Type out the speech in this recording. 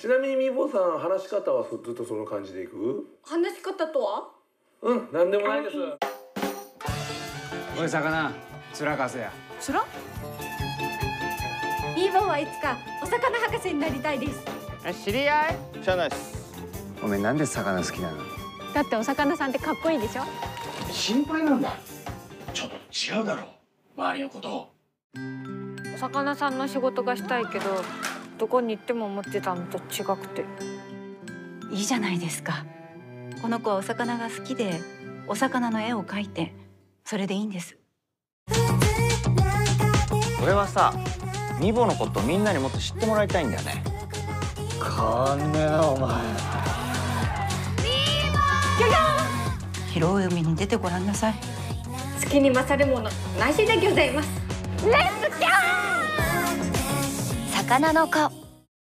ちなみにみーぼーさん、話し方はずっとその感じでいく？ 話し方とは？ なんでもないです。 おい魚、面貸せや。 面？みーぼーはいつかお魚博士になりたいです。 知り合い？ 知らないです。 おめえなんで魚好きなの？ だってお魚さんってかっこいいでしょ。 心配なんだ。ちょっと違うだろう、周りのこと。 お魚さんの仕事がしたいけど、どこに行っても思ってたのと違くて。 いいじゃないですか。この子はお魚が好きでお魚の絵を描いて、それでいいんです。 俺はさ、ミボのことみんなにもっと知ってもらいたいんだよね。 こんねえなお前。 広い海に出てごらんなさい。 好きに勝るものなしでございます。レッツゴー！ 魚の子。